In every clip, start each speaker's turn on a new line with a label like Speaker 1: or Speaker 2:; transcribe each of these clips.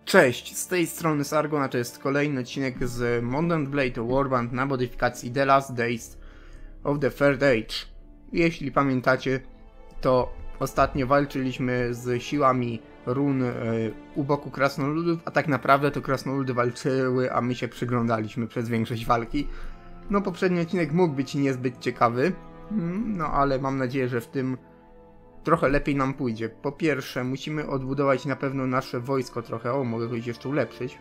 Speaker 1: Cześć, z tej strony Sargon, a to jest kolejny odcinek z Mount & Blade Warband na modyfikacji The Last Days of the Third Age. Jeśli pamiętacie, to ostatnio walczyliśmy z siłami run u boku krasnoludów, a tak naprawdę to krasnoludy walczyły, a my się przyglądaliśmy przez większość walki. No, poprzedni odcinek mógł być niezbyt ciekawy, no ale mam nadzieję, że w tym trochę lepiej nam pójdzie. Po pierwsze, musimy odbudować na pewno nasze wojsko trochę. O, mogę go jeszcze ulepszyć.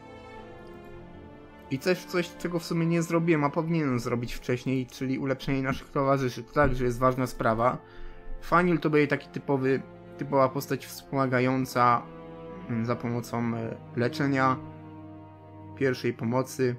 Speaker 1: I coś, czego w sumie nie zrobiłem, a powinienem zrobić wcześniej, czyli ulepszenie naszych towarzyszy. To także jest ważna sprawa. Fanil to będzie taki typowa postać wspomagająca za pomocą leczenia, pierwszej pomocy,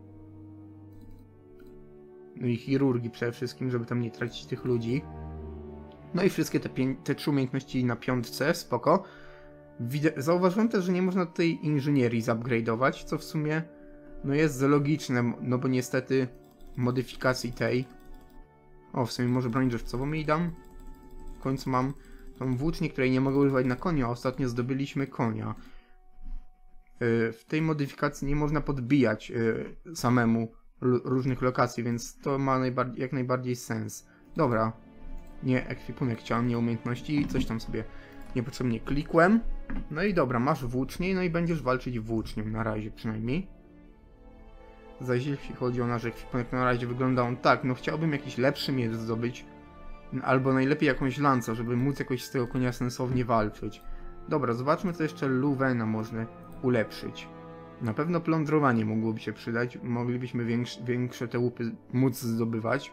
Speaker 1: no i chirurgii przede wszystkim, żeby tam nie tracić tych ludzi. No i wszystkie te 3 umiejętności na 5, spoko. Zauważyłem też, że nie można tej inżynierii zupgrade'ować, co w sumie no jest logiczne, no bo niestety modyfikacji tej... O, w sumie może broń żywcową jej dam. W końcu mam tą włócznię, której nie mogę używać na konia, a ostatnio zdobyliśmy konia. W tej modyfikacji nie można podbijać samemu różnych lokacji, więc to ma jak najbardziej sens. Dobra. Nie ekwipunek chciałem, nie umiejętności i coś tam sobie niepotrzebnie klikłem. No i dobra, masz włócznię, no i będziesz walczyć włócznią, na razie przynajmniej. Zaś jeśli chodzi o nasz ekwipunek, na razie wygląda on tak, no chciałbym jakiś lepszy miecz zdobyć. Albo najlepiej jakąś lancę, żeby móc jakoś z tego konia sensownie walczyć. Dobra, zobaczmy co jeszcze Luwena można ulepszyć. Na pewno plądrowanie mogłoby się przydać, moglibyśmy większe te łupy móc zdobywać.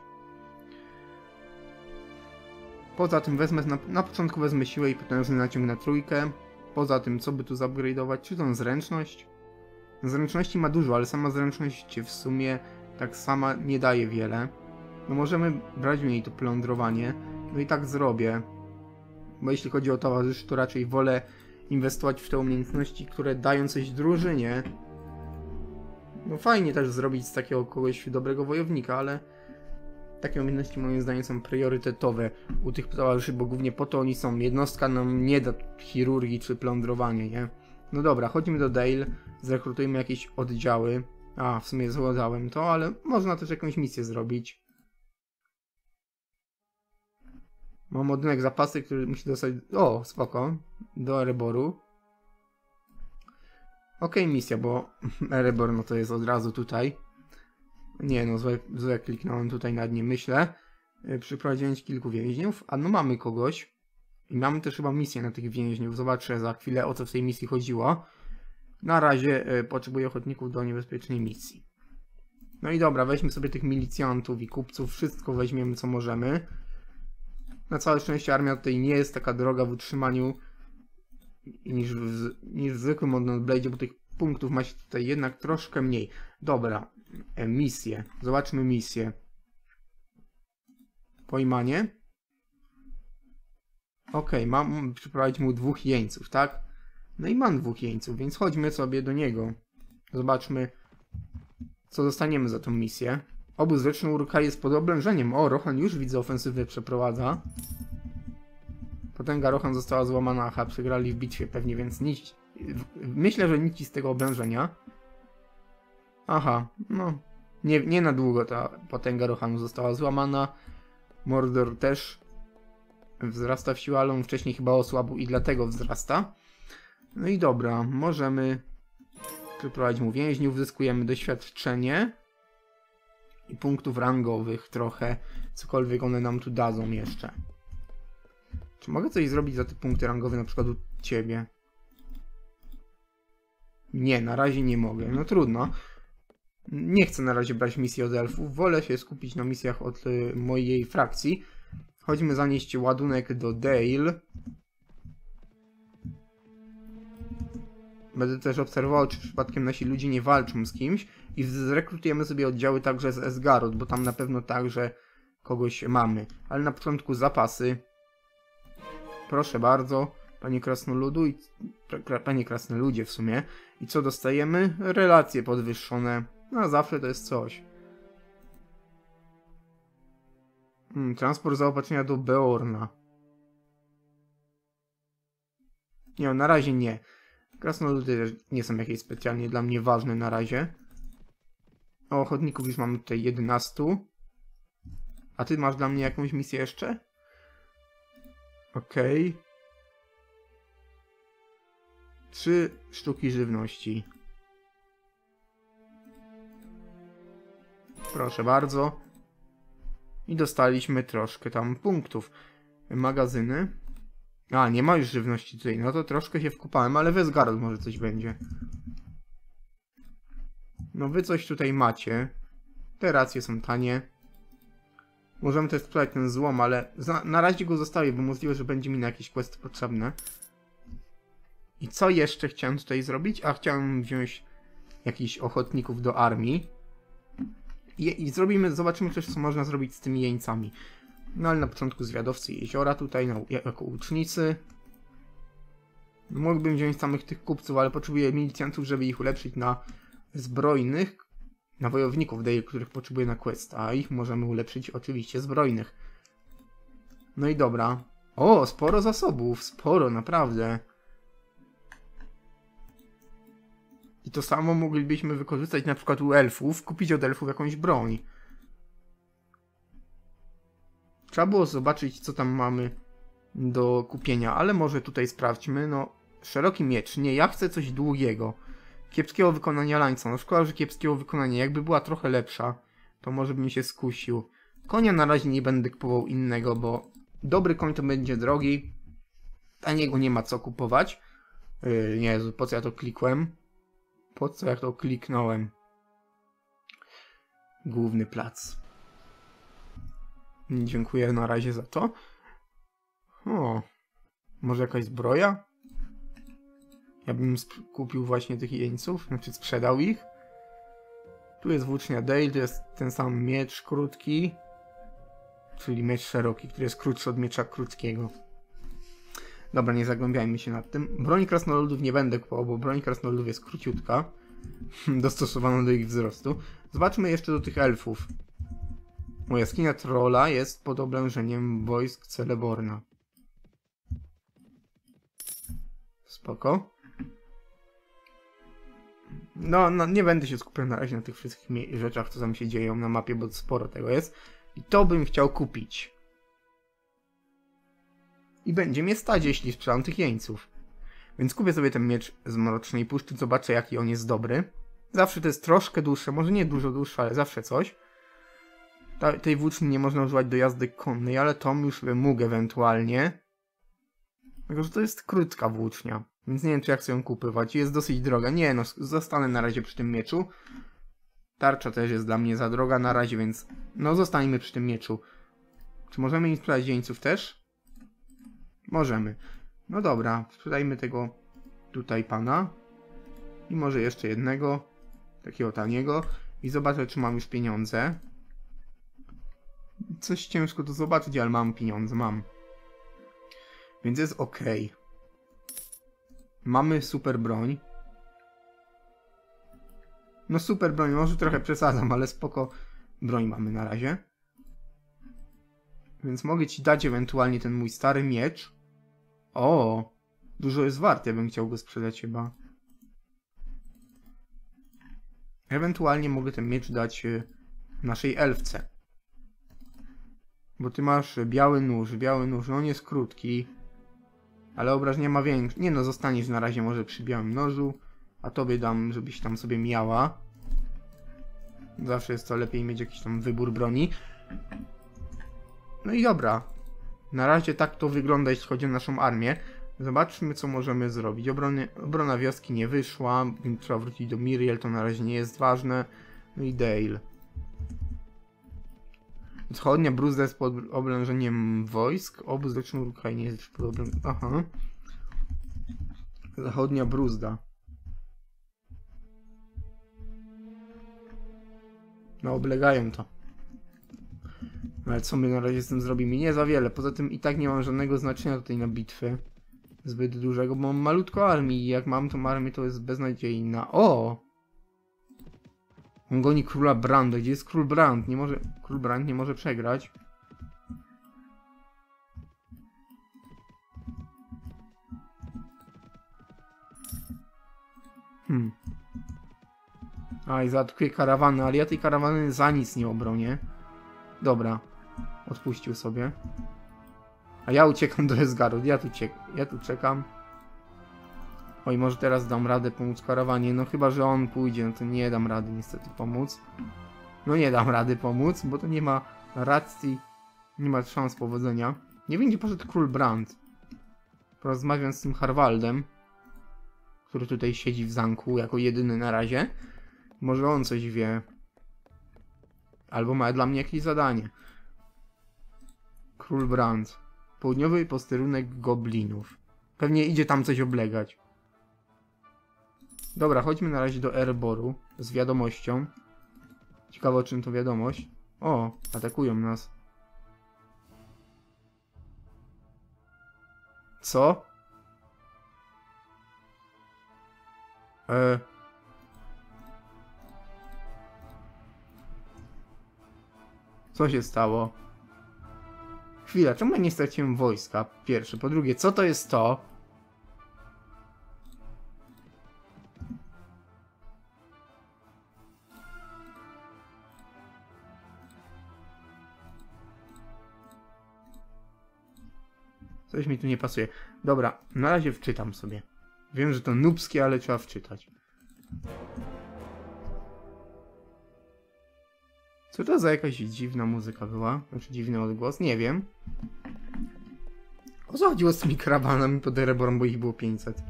Speaker 1: Poza tym na początku wezmę siłę i potężny naciąg na 3. Poza tym, co by tu zupgrade'ować? Czy tą zręczność? Zręczności ma dużo, ale sama zręczność w sumie tak sama nie daje wiele. No możemy brać w niej to plądrowanie. No i tak zrobię. Bo jeśli chodzi o towarzyszy, to raczej wolę inwestować w te umiejętności, które dają coś drużynie. No fajnie też zrobić z takiego kogoś dobrego wojownika, ale... Takie umiejętności moim zdaniem są priorytetowe u tych towarzyszy, bo głównie po to oni są. Jednostka nam nie da chirurgii czy plądrowanie, nie? No dobra, chodźmy do Dale, zrekrutujmy jakieś oddziały. A, w sumie złodałem to, ale można też jakąś misję zrobić. Mam ładunek zapasy, który musi dostać... O, spoko. Do Ereboru. Okej, misja, bo Erebor no to jest od razu tutaj. Nie no, złe kliknąłem tutaj nad nim, myślę. Przyprowadziłem kilku więźniów, a no mamy kogoś. I mamy też chyba misję na tych więźniów. Zobaczę za chwilę, o co w tej misji chodziło. Na razie potrzebuję ochotników do niebezpiecznej misji. No i dobra, weźmy sobie tych milicjantów i kupców, wszystko weźmiemy co możemy. Na całe szczęście armia tutaj nie jest taka droga w utrzymaniu niż w zwykłym Mount & Blade, bo tych punktów ma się tutaj jednak troszkę mniej. Dobra, misje. Zobaczmy misję. Pojmanie. Okej, mam przyprowadzić mu 2 jeńców, tak? No i mam 2 jeńców, więc chodźmy sobie do niego. Zobaczmy, co dostaniemy za tą misję. Obóz wieczny Uruk-hai jest pod oblężeniem. O, Rohan już widzę ofensywę przeprowadza. Potęga Rohan została złamana, aha, przegrali w bitwie pewnie, więc nic. Myślę, że nic z tego oblężenia. Aha, no. Nie na długo ta potęga Rohanu została złamana. Mordor też wzrasta w siłę, ale on wcześniej chyba osłabł i dlatego wzrasta. No i dobra, możemy przyprowadzić mu więźniów, zyskujemy doświadczenie i punktów rangowych trochę, cokolwiek one nam tu dadzą jeszcze. Czy mogę coś zrobić za te punkty rangowe, na przykład u ciebie? Nie, na razie nie mogę, no trudno. Nie chcę na razie brać misji od elfów, wolę się skupić na misjach od mojej frakcji. Chodźmy zanieść ładunek do Dale. Będę też obserwował, czy przypadkiem nasi ludzie nie walczą z kimś i zrekrutujemy sobie oddziały także z Esgaroth, bo tam na pewno także kogoś mamy. Ale na początku zapasy. Proszę bardzo, panie krasnoludu i panie krasnoludzie w sumie. I co dostajemy? Relacje podwyższone. No zawsze to jest coś. Transport zaopatrzenia do Beorna. Nie, na razie nie. Krasnoludy nie są jakieś specjalnie dla mnie ważne na razie. O, ochotników już mamy tutaj 11. A ty masz dla mnie jakąś misję jeszcze? Okej. 3 sztuki żywności. Proszę bardzo. I dostaliśmy troszkę tam punktów. Magazyny. A, nie ma już żywności tutaj. No to troszkę się wkopałem, ale Westgarde może coś będzie. No wy coś tutaj macie. Te racje są tanie. Możemy też sprzedać ten złom, ale na razie go zostawię, bo możliwe, że będzie mi na jakieś questy potrzebne. I co jeszcze chciałem tutaj zrobić? A chciałem wziąć jakichś ochotników do armii. I zobaczymy też, co można zrobić z tymi jeńcami. No ale na początku zwiadowcy jeziora tutaj, no, jako łucznicy. Mógłbym wziąć samych tych kupców, ale potrzebuję milicjantów, żeby ich ulepszyć na zbrojnych, na wojowników, których potrzebuję na quest, a ich możemy ulepszyć oczywiście zbrojnych. No i dobra. O, sporo zasobów, sporo, naprawdę. I to samo moglibyśmy wykorzystać na przykład u elfów, kupić od elfów jakąś broń. Trzeba było zobaczyć, co tam mamy do kupienia, ale może tutaj sprawdźmy. No, szeroki miecz. Nie, ja chcę coś długiego. Kiepskiego wykonania lańca. No szkoda, że kiepskiego wykonania. Jakby była trochę lepsza, to może bym się skusił. Konia na razie nie będę kupował innego, bo dobry koń to będzie drogi. Taniego nie ma co kupować. Jezu, po co ja to klikłem? Po co ja to kliknąłem? Główny plac. Dziękuję na razie za to. O, może jakaś zbroja? Ja bym kupił właśnie tych jeńców, znaczy sprzedał ich. Tu jest włócznia Dale, tu jest ten sam miecz krótki. Czyli miecz szeroki, który jest krótszy od miecza krótkiego. Dobra, nie zagłębiajmy się nad tym. Broń krasnoludów nie będę kupował, bo broń krasnoludów jest króciutka. Dostosowana do ich wzrostu. Zobaczmy jeszcze do tych elfów. Jaskinia Trolla jest pod oblężeniem wojsk Celeborna. Spoko. No, nie będę się skupiał na razie na tych wszystkich rzeczach, co tam się dzieją na mapie, bo sporo tego jest. I to bym chciał kupić. I będzie mnie stać, jeśli sprzedam tych jeńców. Więc kupię sobie ten miecz z Mrocznej Puszczy, zobaczę, jaki on jest dobry. Zawsze to jest troszkę dłuższe, może nie dużo dłuższe, ale zawsze coś. Tej włóczni nie można używać do jazdy konnej, ale tą już bym mógł ewentualnie. Tylko, że to jest krótka włócznia, więc nie wiem, czy jak sobie ją kupywać. Jest dosyć droga. Nie no, zostanę na razie przy tym mieczu. Tarcza też jest dla mnie za droga na razie, więc no zostańmy przy tym mieczu. Czy możemy im sprzedać jeńców też? Możemy. No dobra, sprzedajmy tego tutaj pana. I może jeszcze jednego, takiego taniego. I zobaczę, czy mam już pieniądze. Coś ciężko to zobaczyć, ale mam pieniądze, mam. Więc jest ok. Mamy super broń. No super broń, może trochę przesadzam, ale spoko broń mamy na razie. Więc mogę ci dać ewentualnie ten mój stary miecz. O, dużo jest wart, ja bym chciał go sprzedać chyba. Ewentualnie mogę ten miecz dać naszej elfce. Bo ty masz biały nóż, no on jest krótki. Ale obrażenia ma większe. Nie no, zostaniesz na razie może przy białym nożu. A tobie dam, żebyś tam sobie miała. Zawsze jest to lepiej mieć jakiś tam wybór broni. No i dobra. Na razie tak to wygląda, jeśli chodzi o naszą armię. Zobaczmy, co możemy zrobić. Obrona wioski nie wyszła, więc trzeba wrócić do Miriel, to na razie nie jest ważne. No i Dale. Wschodnia Bruzda jest pod oblężeniem wojsk. Obóz do Sznurka nie jest pod oblężeniem. Aha. Zachodnia Bruzda. No, oblegają to. Ale co my na razie z tym zrobimy? Nie za wiele. Poza tym i tak nie mam żadnego znaczenia tutaj na bitwy. Zbyt dużego, bo mam malutko armii i jak mam tą armię, to jest beznadziejna. O! On goni króla Branda. Gdzie jest król Brand? Nie może... Król Brand nie może przegrać. A i zaatakuje karawany, ale ja tej karawany za nic nie obronię. Dobra. Odpuścił sobie. A ja uciekam do Esgaru. Ja tu czekam. Oj, może teraz dam radę pomóc karawanie. No chyba, że on pójdzie, no to nie dam rady niestety pomóc. No nie dam rady pomóc, bo to nie ma racji. Nie ma szans powodzenia. Nie wiem, gdzie poszedł król Brand. Porozmawiam z tym Harwaldem, który tutaj siedzi w zamku jako jedyny na razie. Może on coś wie. Albo ma dla mnie jakieś zadanie. Król Brand. Południowy posterunek goblinów. Pewnie idzie tam coś oblegać. Dobra, chodźmy na razie do Ereboru z wiadomością. Ciekawe, o czym to wiadomość. O, atakują nas. Co? Co się stało? Chwila, czemu ja nie straciłem wojska? Pierwsze. Po drugie, co to jest to? Coś mi tu nie pasuje. Dobra, na razie wczytam sobie. Wiem, że to nubskie, ale trzeba wczytać. Co to za jakaś dziwna muzyka była? Znaczy dziwny odgłos? Nie wiem. O co chodziło z tymi karawanami pod Ereborem, bo ich było 500?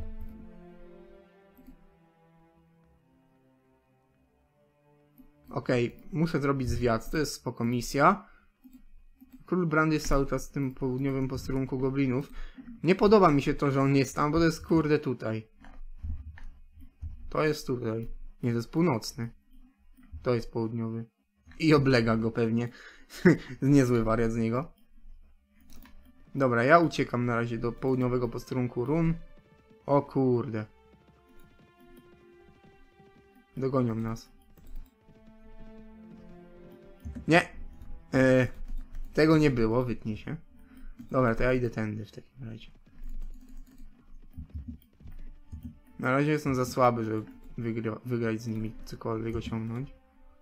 Speaker 1: Okej, muszę zrobić zwiat. To jest spoko misja. Król Brand jest cały czas w tym południowym posterunku goblinów. Nie podoba mi się to, że on jest tam, bo to jest kurde tutaj. To jest tutaj. Nie, to jest północny. To jest południowy. I oblega go pewnie. Niezły wariat z niego. Dobra, ja uciekam na razie do południowego posterunku run. O kurde. Dogonią nas. Nie. Tego nie było, wytnie się. Dobra, to ja idę tędy w takim razie. Na razie jestem za słaby, żeby wygrać z nimi, cokolwiek osiągnąć.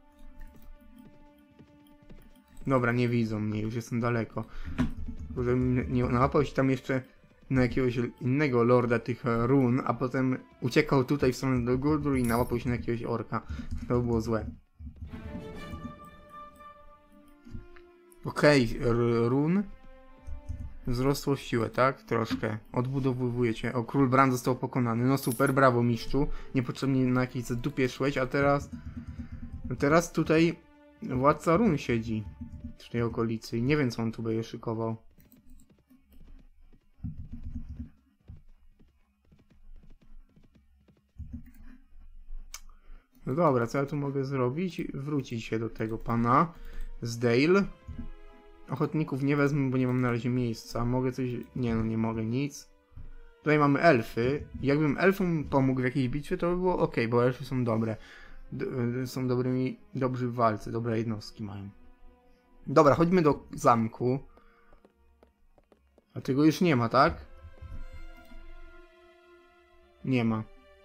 Speaker 1: Dobra, nie widzą mnie, już jestem daleko. Żebym nie nałapał się tam jeszcze na jakiegoś innego lorda tych run, a potem uciekał tutaj w stronę do Guldur i nałapał się na jakiegoś orka. To by było złe. Okej, run. Wzrosło w siłę, tak? Troszkę. Odbudowujecie. O, król Brand został pokonany. No super, brawo mistrzu. Niepotrzebnie na jakiejś dupie szłeś, a teraz... Teraz tutaj władca run siedzi w tej okolicy i nie wiem, co on tu będzie szykował. No dobra, co ja tu mogę zrobić? Wrócić się do tego pana z Dale. Ochotników nie wezmę, bo nie mam na razie miejsca. Mogę coś... Nie, no nie mogę nic. Tutaj mamy elfy. Jakbym elfom pomógł w jakiejś bitwie, to by było ok, bo elfy są dobre. Są dobrzy w walce, dobre jednostki mają. Dobra, chodźmy do zamku. A tego już nie ma, tak? Nie ma.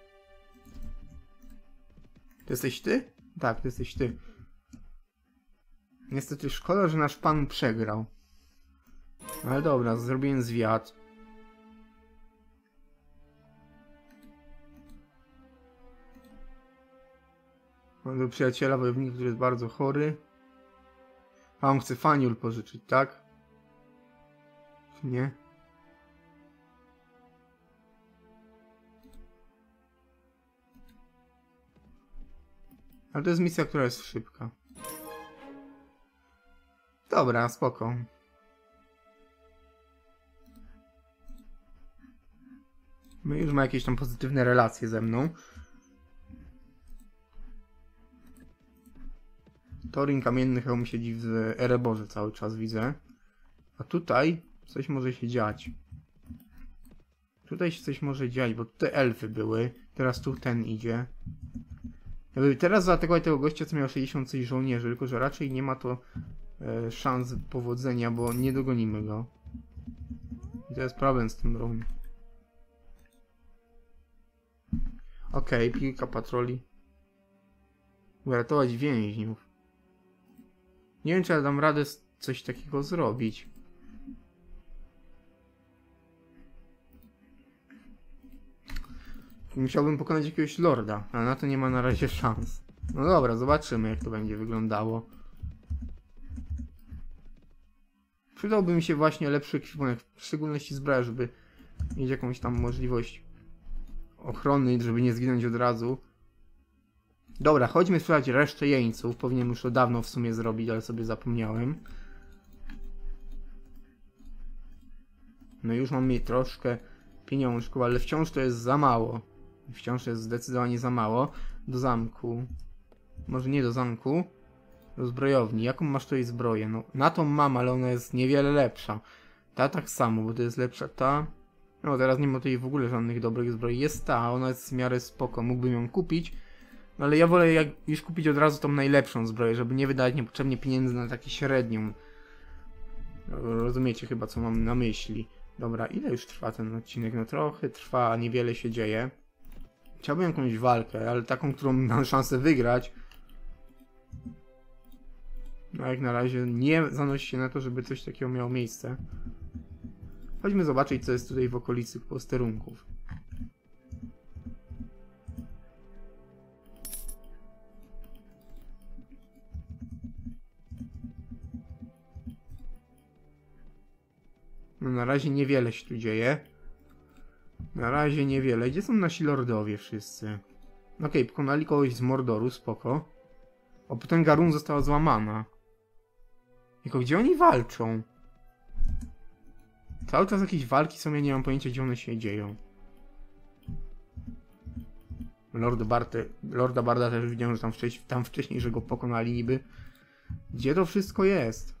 Speaker 1: To jesteś ty? Tak, to jesteś ty. Niestety szkoda, że nasz pan przegrał. Ale dobra, zrobiłem zwiat. Mam do przyjaciela wojownika, który jest bardzo chory. A on chce faniul pożyczyć, tak? Czy nie? Ale to jest misja, która jest szybka. Dobra, spoko. My już ma jakieś tam pozytywne relacje ze mną. Thorin Kamienny Hełm siedzi w Ereborze cały czas, widzę. A tutaj coś może się dziać. Tutaj się coś może dziać, bo tutaj elfy były. Teraz tu ten idzie. Jakby teraz zaatakować tego gościa, co miał 60 coś żołnierzy, tylko że raczej nie ma to szans powodzenia, bo nie dogonimy go. I to jest problem z tym run. Okej, kilka patroli. Uratować więźniów. Nie wiem, czy ja dam radę coś takiego zrobić. Musiałbym pokonać jakiegoś lorda, ale na to nie ma na razie szans. No dobra, zobaczymy, jak to będzie wyglądało. Przydałby mi się właśnie lepszy ekwipunek, w szczególności zbroja, żeby mieć jakąś tam możliwość ochrony, żeby nie zginąć od razu. Dobra, chodźmy sprawdzić resztę jeńców. Powinienem już to dawno w sumie zrobić, ale sobie zapomniałem. No już mam mieć troszkę pieniążków, ale wciąż to jest za mało. Wciąż jest zdecydowanie za mało. Do zamku. Może nie do zamku. Do zbrojowni. Jaką masz tutaj zbroję? No, na tą mam, ale ona jest niewiele lepsza. Ta tak samo, bo to jest lepsza ta. No, teraz nie ma tutaj w ogóle żadnych dobrych zbroi. Jest ta, ona jest w miarę spoko. Mógłbym ją kupić. No, ale ja wolę jak już kupić od razu tą najlepszą zbroję, żeby nie wydawać niepotrzebnie pieniędzy na takie średnią. Rozumiecie chyba, co mam na myśli. Dobra, ile już trwa ten odcinek? No trochę trwa, niewiele się dzieje. Chciałbym jakąś walkę, ale taką, którą mam szansę wygrać. No jak na razie nie zanosi się na to, żeby coś takiego miało miejsce. Chodźmy zobaczyć, co jest tutaj w okolicy posterunków. No na razie niewiele się tu dzieje. Na razie niewiele. Gdzie są nasi lordowie wszyscy? Okej, pokonali kogoś z Mordoru, spoko. O, potęga run została złamana. Tylko gdzie oni walczą? Cały czas jakieś walki są, ja nie mam pojęcia, gdzie one się dzieją. Lorda Barda też widziałem, że tam wcześniej, że go pokonali niby. Gdzie to wszystko jest?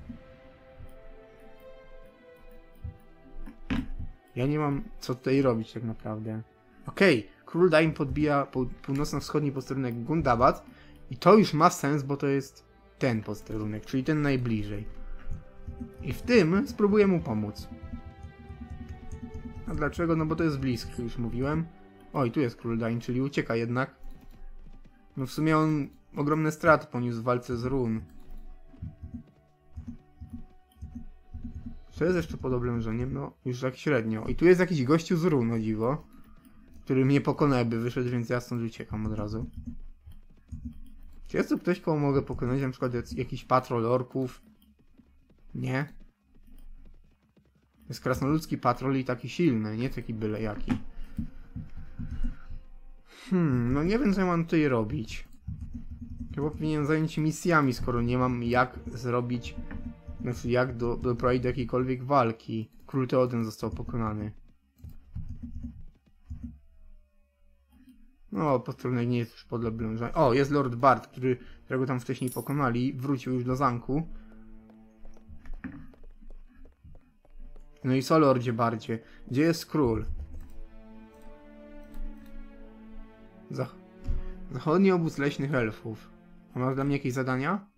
Speaker 1: Ja nie mam co tutaj robić tak naprawdę. Okej, Król Daim podbija północno-wschodni posterunek Gundabad i to już ma sens, bo to jest ten posterunek, czyli ten najbliżej. I w tym spróbuję mu pomóc. A dlaczego? No bo to jest blisko, już mówiłem. Oj, tu jest Król Daim, czyli ucieka jednak. No w sumie on ogromne straty poniósł w walce z run. Co jest jeszcze pod oblężeniem? No, już tak średnio. I tu jest jakiś gościu z run, o dziwo. Który mnie pokonał, jakby wyszedł, więc ja stąd uciekam od razu. Czy jest tu ktoś, kogo mogę pokonać? Na przykład jakiś patrol orków? Nie? Jest krasnoludzki patrol i taki silny, nie taki byle jaki. No nie wiem, co ja mam tutaj robić. Chyba powinienem zająć się misjami, skoro nie mam jak zrobić... Znaczy, jak doprowadzić do jakiejkolwiek walki. Król Teoden został pokonany. No, posterunek nie jest już pod oblężeniem. O, jest Lord Bard, którego tam wcześniej pokonali. Wrócił już do zamku. No i co, Lordzie Bardzie? Gdzie jest król? Zachodni obóz leśnych elfów. A masz dla mnie jakieś zadania?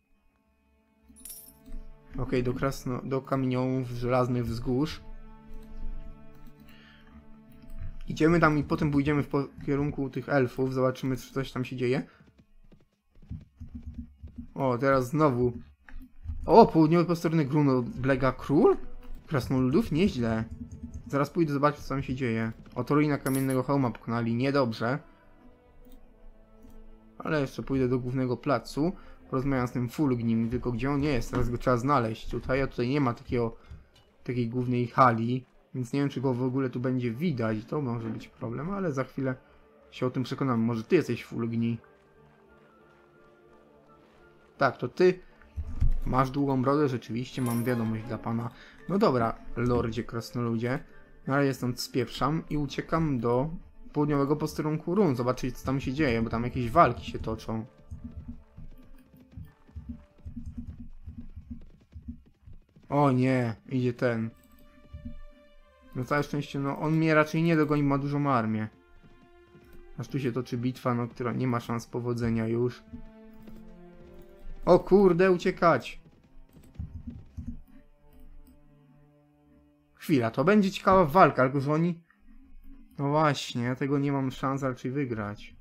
Speaker 1: Okej, do kamieniołów żelaznych wzgórz. Idziemy tam i potem pójdziemy w kierunku tych elfów. Zobaczymy, czy coś tam się dzieje. O, teraz znowu. O, południowy posterunek Gruno Blega Król? Krasnoludów? Nieźle. Zaraz pójdę zobaczyć, co tam się dzieje. Oto ruina kamiennego hełma pokonali. Niedobrze. Ale jeszcze pójdę do głównego placu. Porozmawiam z tym Fulgnim, tylko gdzie on jest? Teraz go trzeba znaleźć tutaj, a tutaj nie ma takiej głównej hali, więc nie wiem, czy go w ogóle tu będzie widać. To może być problem, ale za chwilę się o tym przekonamy. Może ty jesteś Fulgni? Tak, to ty. Masz długą brodę? Rzeczywiście, mam wiadomość dla pana. No dobra, lordzie krasnoludzie. No ale ja stąd spieprzam i uciekam do południowego posterunku run. Zobaczyć, co tam się dzieje, bo tam jakieś walki się toczą. O nie, idzie ten. Na całe szczęście, no on mnie raczej nie dogoni, ma dużą armię. Aż tu się toczy bitwa, no która nie ma szans powodzenia już. O kurde, uciekać! Chwila, to będzie ciekawa walka, tylko że oni No właśnie, ja tego nie mam szans raczej wygrać.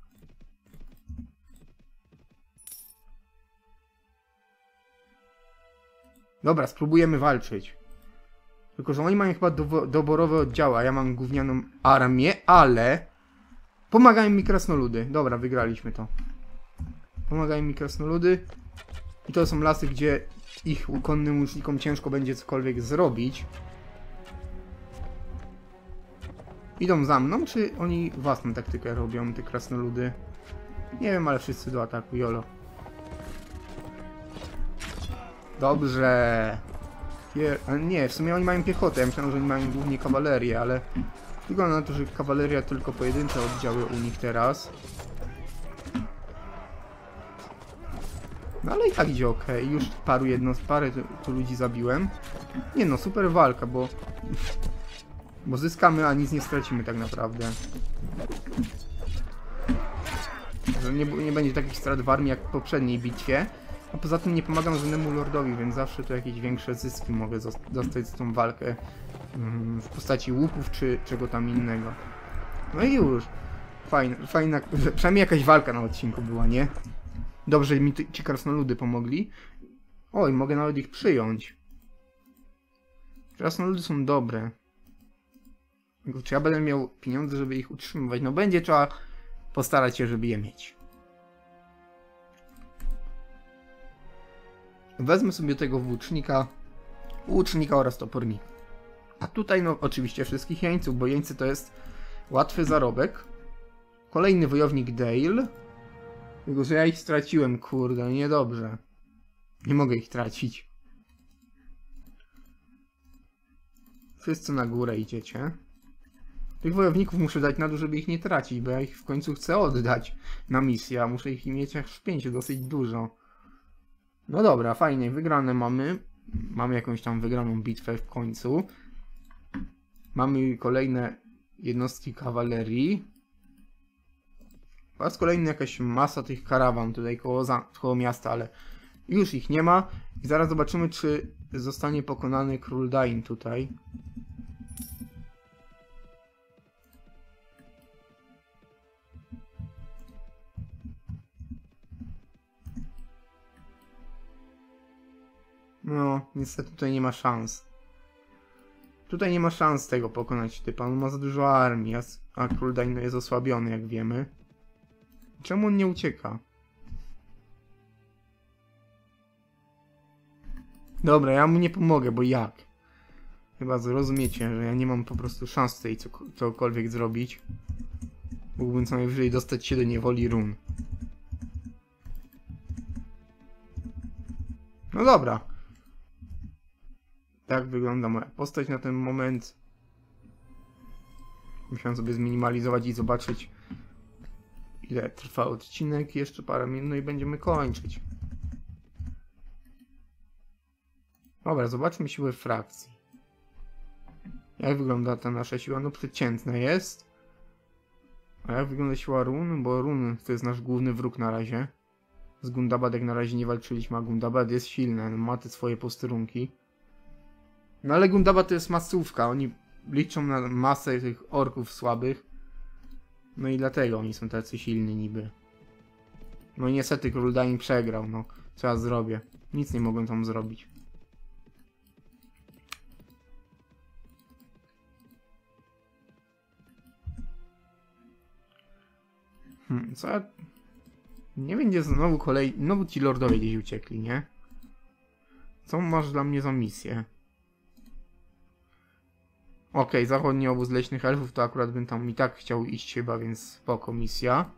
Speaker 1: Dobra, spróbujemy walczyć. Tylko, że oni mają chyba doborowe oddziały, a ja mam gównianą armię, ale... Pomagają mi krasnoludy. Dobra, wygraliśmy to. Pomagają mi krasnoludy. I to są lasy, gdzie ich konnym łucznikom ciężko będzie cokolwiek zrobić. Idą za mną, czy oni własną taktykę robią, te krasnoludy? Nie wiem, ale wszyscy do ataku, jolo. Dobrze. Nie, w sumie oni mają piechotę. Ja myślałem, że oni mają głównie kawalerię, ale wygląda na to, że kawaleria tylko pojedyncze oddziały u nich teraz. No ale i tak idzie ok. Już parę tu ludzi zabiłem. Nie no, super walka, bo zyskamy, a nic nie stracimy tak naprawdę. Że nie będzie takich strat w armii jak w poprzedniej bitwie. A poza tym nie pomagam żadnemu lordowi, więc zawsze tu jakieś większe zyski mogę dostać z tą walkę w postaci łuków czy czego tam innego. No i już. Fajna, przynajmniej jakaś walka na odcinku była, nie? Dobrze, że mi ci krasnoludy pomogli. Oj, mogę nawet ich przyjąć. Krasnoludy są dobre. Tylko czy ja będę miał pieniądze, żeby ich utrzymywać? No będzie trzeba postarać się, żeby je mieć. Wezmę sobie tego łucznika oraz topornika. A tutaj no oczywiście wszystkich jeńców, bo jeńcy to jest łatwy zarobek. Kolejny wojownik Dale. Tylko że ja ich straciłem, kurde, niedobrze. Nie mogę ich tracić. Wszyscy na górę idziecie. Tych wojowników muszę dać na dół, żeby ich nie tracić, bo ja ich w końcu chcę oddać na misję, a muszę ich mieć aż w 5, dosyć dużo. No dobra, fajnie, wygrane mamy. Mamy jakąś tam wygraną bitwę w końcu. Mamy kolejne jednostki kawalerii. Po raz kolejny jakaś masa tych karawan tutaj koło miasta, ale już ich nie ma. I zaraz zobaczymy, czy zostanie pokonany król Dain tutaj. No, niestety tutaj nie ma szans. Tutaj nie ma szans tego pokonać typa. On ma za dużo armii, a król Dain jest osłabiony, jak wiemy. Czemu on nie ucieka? Dobra, ja mu nie pomogę, bo jak? Chyba zrozumiecie, że ja nie mam po prostu szans tutaj cokolwiek zrobić. Mógłbym co najwyżej dostać się do niewoli run. No dobra. Tak wygląda moja postać na ten moment. Musiałem sobie zminimalizować i zobaczyć, ile trwa odcinek. Jeszcze parę minut, no i będziemy kończyć. Dobra, zobaczmy siłę frakcji. Jak wygląda ta nasza siła? No przeciętna jest. A jak wygląda siła run? Bo run to jest nasz główny wróg na razie. Z Gundabad jak na razie nie walczyliśmy, a Gundabad jest silny, ma te swoje posterunki. No ale Gundabad to jest masówka, oni liczą na masę tych orków słabych. No i dlatego oni są tacy silni niby. No i niestety król Dain przegrał, no. Co ja zrobię? Nic nie mogłem tam zrobić. Co ja... Nie wiem, gdzie znowu ci lordowie gdzieś uciekli, nie? Co masz dla mnie za misję? Okej, zachodni obóz leśnych elfów, to akurat bym tam i tak chciał iść chyba, więc spoko misja.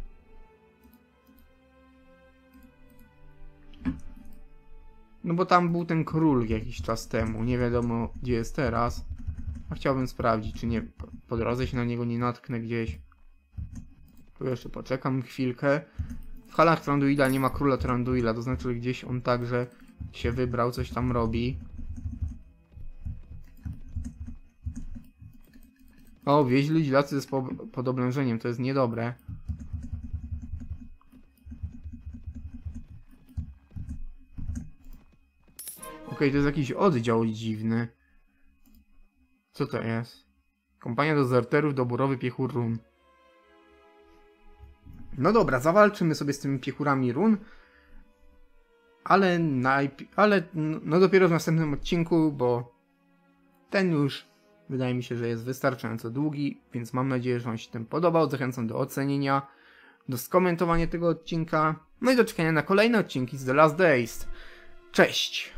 Speaker 1: No bo tam był ten król jakiś czas temu, nie wiadomo gdzie jest teraz. A chciałbym sprawdzić, czy nie po drodze się na niego nie natknę gdzieś. Tu jeszcze poczekam chwilkę. W halach Thranduila nie ma króla Thranduila, to znaczy, że gdzieś on także się wybrał, coś tam robi. O, wieźli dzielacy jest pod oblężeniem, to jest niedobre. Okej, to jest jakiś oddział dziwny. Co to jest? Kompania dezerterów, doborowy piechur run. No dobra, zawalczymy sobie z tymi piechurami run. Ale no dopiero w następnym odcinku, bo ten już wydaje mi się, że jest wystarczająco długi, więc mam nadzieję, że wam się ten podobał. Zachęcam do ocenienia, do skomentowania tego odcinka, no i do czekania na kolejne odcinki z The Last Days. Cześć!